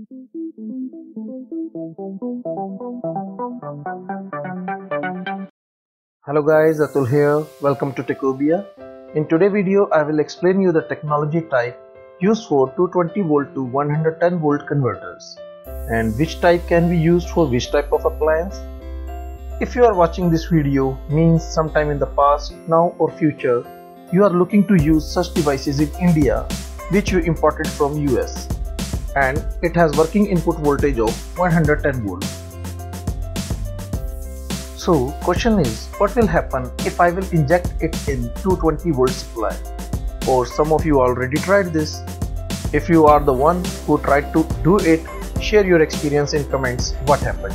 Hello guys, Atul here. Welcome to Techobia. In today's video, I will explain you the technology type used for 220 volt to 110 volt converters and which type can be used for which type of appliance. If you are watching this video, means sometime in the past, now or future, you are looking to use such devices in India which you imported from US and it has working input voltage of 110 volt. So question is, what will happen if I will inject it in 220 volt supply? Or some of you already tried this. If you are the one who tried to do it, share your experience in comments what happened.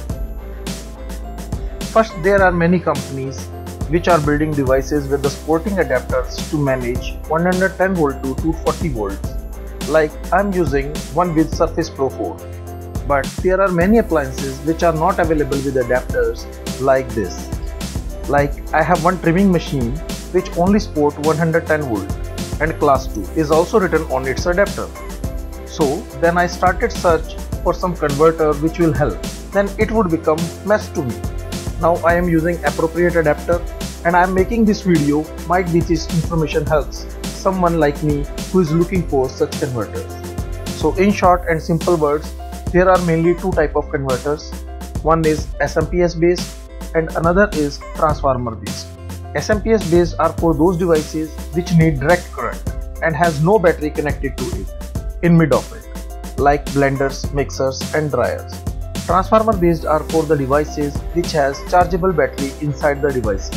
First, there are many companies which are building devices with the supporting adapters to manage 110 volt to 240 volts. Like I'm using one with Surface Pro 4. But there are many appliances which are not available with adapters like this. Like I have one trimming machine which only support 110 volt and class 2 is also written on its adapter. So then I started search for some converter which will help. Then it would become mess to me. Now I am using appropriate adapter and I am making this video. Might be this information helps someone like me who is looking for such converters. So in short and simple words, there are mainly two type of converters. One is SMPS based and another is transformer based. SMPS based are for those devices which need direct current and has no battery connected to it in mid of it, like blenders, mixers and dryers. Transformer based are for the devices which has chargeable battery inside the device,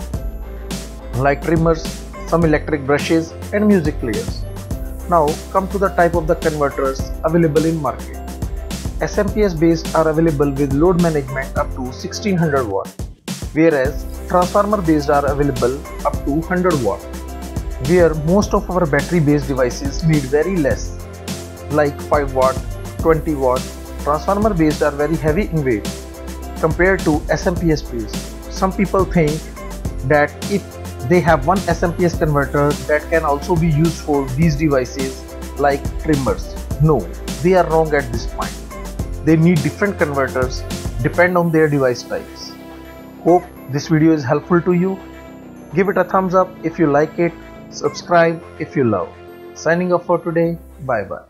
like trimmers, some electric brushes and music players. Now come to the type of the converters available in market. SMPS based are available with load management up to 1600 watt, whereas transformer based are available up to 100 watt, where most of our battery based devices need very less, like 5 watt, 20 watt. Transformer based are very heavy in weight compared to SMPS based. Some people think that if they have one SMPS converter that can also be used for these devices like trimmers. No, they are wrong at this point. They need different converters depend on their device types. Hope this video is helpful to you. Give it a thumbs up if you like it. Subscribe if you love. Signing off for today. Bye bye.